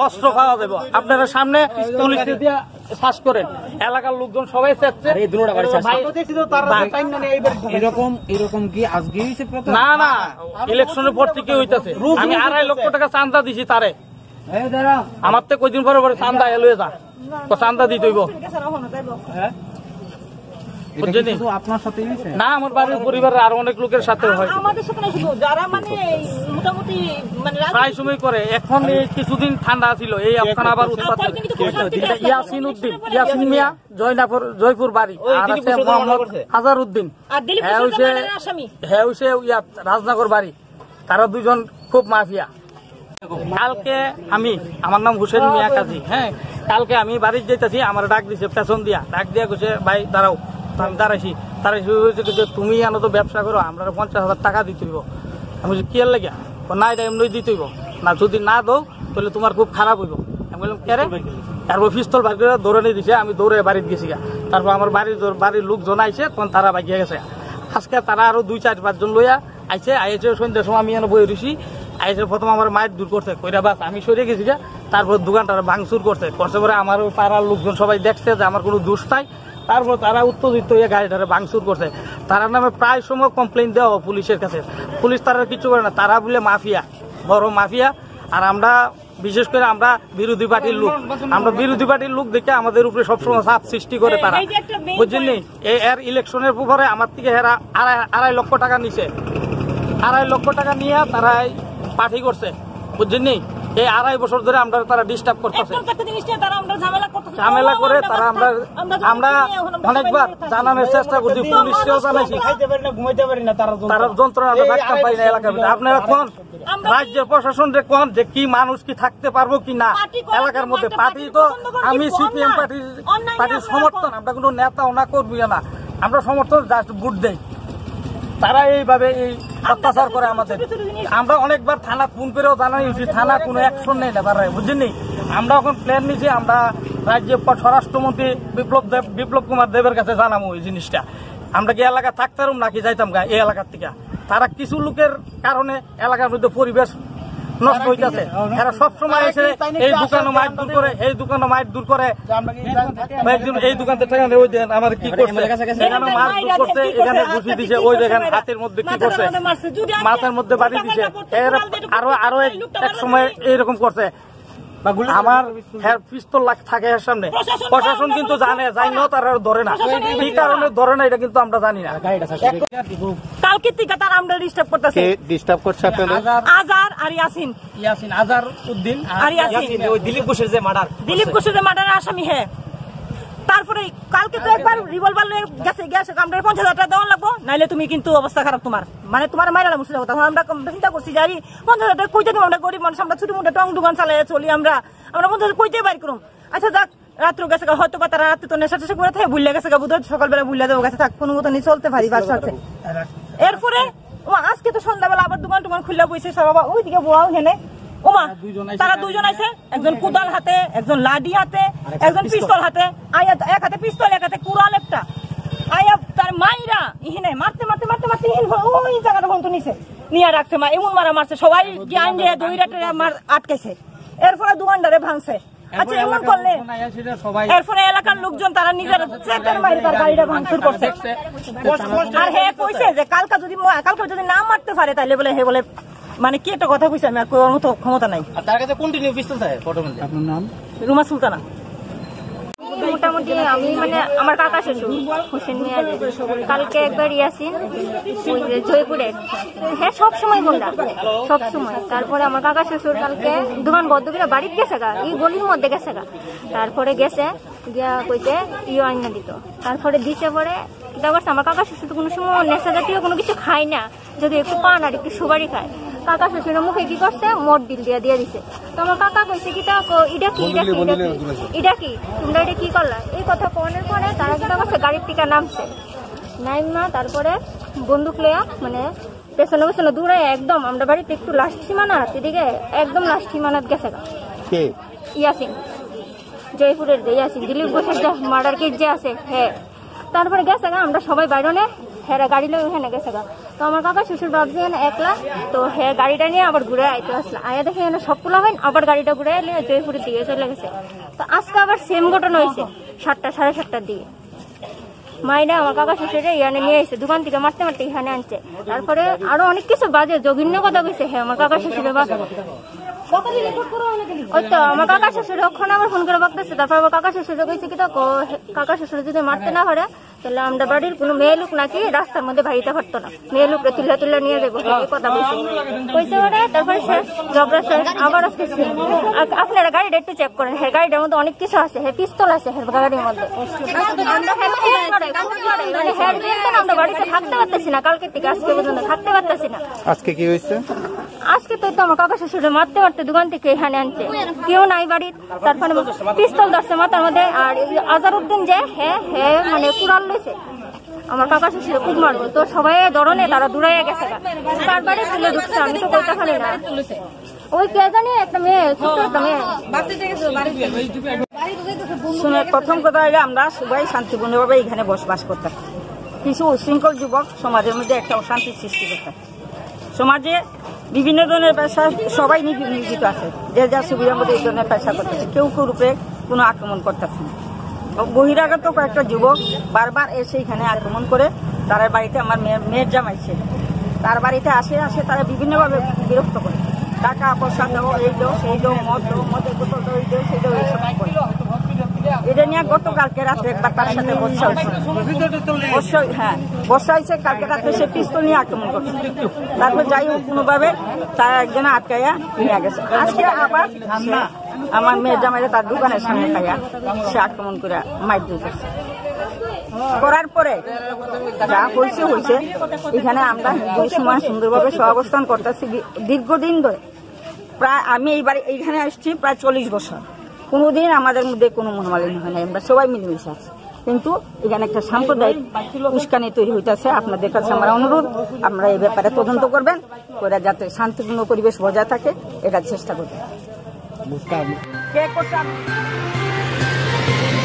অস্ত্র পাওয়া যাবে। আপনারা সামনে পুলিশ দিয়ে শ্বাস করেন, এলাকার লোকজন সবাই চাচ্ছে এরকম কি আজকে না না ইলেকশনের পর থেকে হইতেছে। আমি 2.5 লক্ষ টাকা চান্দা দিছি তারে, আমার তো কয়দিন পরে পরে চান্দা এলুয়ে যা চান্দা দিতে হইব। আপনার সাথে না আমার বাড়ির পরিবারের আরো অনেক লোকের সাথে হয়, যারা মানে মোটামুটি প্রায় সময় করে। এখন এই কিছুদিন ঠান্ডা ছিল, এই এখন আবার উৎপাত। ইয়াসিন উদ্দিন, ইয়াসিন মিয়া জয়পুর বাড়ি, আর আছে মোহাম্মদ হাজার উদ্দিন, হ্যাঁ রাজনগর বাড়ি। তারা দুজন খুব মাফিয়া। কালকে আমার নাম হুসেন মিয়া কাজী। হ্যাঁ, কালকে আমি বাড়িতে যেতেছি, আমার ডাক দিছে পেছন দিয়া, ডাক দিয়া কইছে ভাই দাঁড়াও। আমি দাঁড়াইছি, তুমি আনো তো ব্যবসা করো, আমরা 50,000 টাকা দিতে হইব। আমি কি এর লাগিয়া? না এটা এমনি দিতে হইব, না যদি না দো তাহলে তোমার খুব খারাপ হইব। আমি বললাম কেরে? তারপর পিস্তল বাড়ি করে দৌড়ে নিয়ে দিছে। আমি দৌড়ে বাড়িতে গেছি। তারপর আমার বাড়ির লোকজন আইছে, তখন তারা বাগিয়ে গেছে। আজকে তারা আরো 2-4-5 জন লইয়া আইছে। সন্ধ্যার সময় আমি বই রয়েছি। আইসে প্রথম আমার মায়ের দূর করছে, কইরা বাস আমি সরে গেছি। তারপর দোকানটা ভাঙচুর করছে পরে আমার ওই পাড়ার লোকজন সবাই দেখছে যে আমার কোনো দোষ নাই। তারপর তারা উত্তেজিত হয়ে গাড়িটারে ভাঙচুর করছে। তারা নামে প্রায় সময় কমপ্লেন দেওয়া পুলিশের কাছে। পুলিশ তারা কিছু করে না, তারা বলে মাফিয়া, বড় মাফিয়া। আর আমরা বিশেষ করে আমরা বিরোধী পার্টির লোক দেখে আমাদের উপরে সবসময় চাপ সৃষ্টি করে তারা, বুঝছেন নি? এর ইলেকশনের পরে আমার থেকে এরা 2.5 লক্ষ টাকা নিছে। 2.5 লক্ষ টাকা নিয়ে তারা পার্টি করছে, বুঝছেন নি? এই 2.5 বছর ধরে আমরা তারা ডিস্টার্ব করতেছে, ঝামেলা করে তারা। আমরা অনেকবার জানানোর চেষ্টা করছি, পুলিশকেও জানাইছি, তারা যন্ত্রণা থাকতে পাই না এলাকার ভিতরে। আপনারা কোন রাজ্যের প্রশাসন কোন যে কি মানুষ কি থাকতে পারবো কি না এলাকার মধ্যে? পার্টি তো আমি সিপিএম পার্টির সমর্থন, আমরা কোনো নেতা ওনা করবি না, আমরা সমর্থন জাস্ট ভোট দেই। তারা এইভাবে এই অত্যাচার করে আমাদের। আমরা অনেকবার থানা ফোন করেও জানাইছি, থানা কোনো অ্যাকশন নেই না তারা, বুঝছেন। আমরা এখন প্ল্যান নিয়েছি, আমরা রাজ্যের স্বরাষ্ট্রমন্ত্রী বিপ্লব কুমার দেবের কাছে জানাবো এই জিনিসটা। আমরা কি এলাকা থাকতাম নাকি যাইতাম গা এই এলাকার থেকে? তারা কিছু লোকের কারণে এলাকার মধ্যে পরিবেশ নষ্ট হইতেছে। এরা সবসময় এসে এই দোকানে মাইট দূর করে, এই দোকানে মাইট দূর করে। এই দোকান থেকে ওই দেন আমার কি করছে, এখানে মাছ দূর করছে, এখানে ঘুষি দিছে, ওই দেখেন হাতের মধ্যে কি করছে, মাথার মধ্যে বাড়ি দিছে। আরো এক সময় এইরকম করছে। আমার পিস্তল থাকে এর সামনে, প্রশাসন কিন্তু জানে, যাইলেও তারা ধরে না। এই কারণে ধরে না, এটা কিন্তু আমরা জানি না। কালকে থেকে তারা আমরা ডিস্টার্ব করছে আজার আর ইয়াসিন আজার উদ্দিন আর ইয়াসিন, ওই দিলীপ ঘোষের যে মার্ডারের আসামি। হ্যাঁ, তারপরে কালকে তো একবার রিভলভার নিয়ে গেছে আমরা 50,000 টাকা দেওয়া লাগবো, নাইলে তুমি কিন্তু অবস্থা খারাপ তোমার, মানে তোমার মাইরা মুসিদ কথা। আমরা চিন্তা করছি যে 50,000 টাকা কইতে দিব, আমরা গরিব মানুষ, আমরা ছোট মোটো টং দোকান চালাই চলি, আমরা 50,000 কইতে বাইর করুম। আচ্ছা যাক, রাত্র গেছে, হয়তো বা তারা রাত্রে তো নেশা টেশা করে থাকে, ভুলে গেছে, বুধ সকালবেলা ভুলে দেবো গেছে, থাক কোনো মতো নিয়ে চলতে পারি বাসা আছে। এরপরে আজকে তো সন্ধ্যাবেলা আবার দোকান টোকান খুলে বইছে সব, বাবা ওইদিকে বোয়াও হেনে ওমা তারা দুজন আছে, একজন কুদাল হাতে, একজন লাডি হাতে, একজন পিস্তল হাতে। এক হাতে পিস্তল, এক হাতে কুড়াল একটা। আয়া তার মাইরা ইহিনে মারতে মারতে মারতে মারতে ওই জায়গাটা বন্ধু নিছে, নিয়ে রাখছে। মা এমন মারা মারছে, সবাই জ্ঞান দিয়ে দইরাটে আটকেছে। এরপরে দোকানদারে ভাঙছে। আচ্ছা এমন করলে এরপরে এলাকার লোকজন তারা নিজের চেতের মাইরে তার গাড়িটা ভাঙচুর করছে। আর হে কইছে যে কালকে যদি না মারতে পারে তাহলে বলে হে বলে মানে কি একটা কথা কইছে, আমি আর কোন মতো ক্ষমতা নাই। তার কাছে কন্টিনিউ পিস্তল থাকে। আপনার নাম? রুমা সুলতানা। মোটামুটি আমি মানে আমার কাকা শ্বশুর হোসেন মিয়া কালকে একবার ইয়াসিন ওই যে জয়পুরে, হ্যাঁ সবসময় গুন্ডা সবসময়। তারপরে আমার কাকা শ্বশুর কালকে দোকান বদ্ধ করে বাড়িতে গেছে গা, এই গলির মধ্যে গেছে গা। তারপরে গেছে গিয়া কইছে ইয়ে আইনা দিত, তারপরে দিছে। পরে কিতা করছে আমার কাকা শ্বশুর তো কোনো সময় নেশা জাতীয় কোনো কিছু খায় না, যদি একটু পান আর একটু সুপারি খায়। কাকা শ্বশুরের মুখে কি করছে মদ বিল দিয়ে দিছে। তো আমার কাকা কইছে কিটা ইটা কি এটা কি তোমরা এটা কি করলা, এই কথা কনের পরে তারা কিটা করছে গাড়ির থেকে নামছে, নাইমা তারপরে বন্দুক লইয়া মানে পেছনে পেছনে দূরে একদম আমরা বাড়িতে একটু লাস্ট সীমানাত এদিকে একদম লাস্ট সীমানাত গেছে গা। ইয়াসিন জয়পুরের যে ইয়াসিন দিলীপ ঘোষের যে মার্ডার কেস যে আছে, হ্যাঁ। তারপরে গেছে গা, আমরা সবাই বাইরনে হেরা গাড়ি লই ওখানে গেছে গা। তো আমার কাকা শ্বশুর ভাবছে একলা, তো হ্যাঁ গাড়িটা নিয়ে আবার ঘুরে আইতে আসলো, আয়া দেখে সব পোলা হয় আবার গাড়িটা ঘুরে এলে জয়পুরের দিকে চলে গেছে। তো আজকে আবার সেম ঘটনা হয়েছে 7টা সাড়ে 7টার দিকে। মাইনা আমার কাকা শ্বশুরে ইয়ানে নিয়ে এসে দোকান থেকে মারতে মারতে এখানে আনছে। তারপরে আরো অনেক কিছু বাজে জঘন্য কথা কইছে। হ্যাঁ আমার কাকা শ্বশুরে ওই তো আমার কাকা শ্বশুরে ওখানে আমার ফোন করে বলতেছে। তারপর আমার কাকা শ্বশুরে কইছে কি, তো কাকা শ্বশুরে যদি মারতে না পারে তাহলে আমরা বাড়ির কোনো মেয়ে লোক নাকি রাস্তার মধ্যে বাড়িতে পারতো না, মেয়ে লোকরে তুলে নিয়ে যাবো, এই কথা কইছে ওরা। তারপরে শেষ ঝগড়া শেষ। আবার আজকে আপনারা গাড়িটা একটু চেক করেন, হ্যাঁ গাড়িটার মধ্যে অনেক কিছু আছে, হ্যাঁ পিস্তল আছে হ্যাঁ গাড়ির মধ্যে। আমরা বাড়িতে থাকতে পারতেছি না, কালকে থেকে আজকে পর্যন্ত থাকতে পারতেছি না। আজকে কি হয়েছে? আজকে তো আমার কাকা শ্বশুরে মারতে মারতে দোকান থেকে এখানে আনছে, কেউ নাই বাড়ির। তারপরে পিস্তল ধরছে মাথার মধ্যে। আর আজারউদ্দিন যে হ্যাঁ হ্যাঁ মানে কুড়াল লইছে আমার কাকা শ্বশুরে খুব মারবো, তো সবাই ধরনে তারা দূরাইয়া গেছে। তার বাড়ি তুলে ঢুকছে, আমি তো কইতে পারি না। ওই কে জানি একটা মেয়ে, ছোট একটা মেয়ে। শুনে প্রথম কথা হলে আমরা সবাই শান্তিপূর্ণভাবে এখানে বসবাস করতাম। কিছু উশৃঙ্খল যুবক সমাজের মধ্যে একটা অশান্তির সৃষ্টি করতাম। সমাজে বিভিন্ন ধরনের পেশা সবাই নিয়োজিত আছে, যে যার সুবিধার মধ্যে এই ধরনের পেশা করতেছে, কেউ কেউ রূপে কোনো আক্রমণ করতেছে না। বহিরাগত কয়েকটা যুবক বারবার এসে এখানে আক্রমণ করে তার বাড়িতে আমার মেয়ের জামাইছে, তার বাড়িতে আসে তারা বিভিন্নভাবে বিরক্ত করে, টাকা পয়সা দেবো, এই দেবো সেই দেবো, মদের বোতল দেবো, এই দেবো সেই দেবো, এইসব করে। এটা নিয়ে গতকালকে রাত্রে একবার তার সাথে বর্ষা হয়েছে। কালকে রাত্রে সে পিস্তল নিয়ে আক্রমণ করছে। তারপর যাই হোক কোনোভাবে তারা একজনে আটকাইয়া নিয়ে গেছে। আজকে আবার আমার মেয়ের জামাইরা তার দোকানের সামনে খাইয়া সে আক্রমণ করে মাইর দিতেছে। করার পরে যা হয়েছে এখানে আমরা হিন্দু সমাজ সুন্দরভাবে সহাবস্থান করতেছি দীর্ঘদিন ধরে। প্রায় আমি এইখানে আসছি প্রায় 40 বছর, কোনোদিন আমাদের মধ্যে কোনো মনোমালিন্য হয় না, আমরা সবাই মিলেমিশে আছি। কিন্তু এখানে একটা সাম্প্রদায়িক উস্কানি তৈরি হইতেছে। আপনাদের কাছে আমার অনুরোধ, আমরা এই ব্যাপারে তদন্ত করবেন, করে যাতে শান্তিপূর্ণ পরিবেশ বজায় থাকে এটার চেষ্টা করবেন। কে করছে?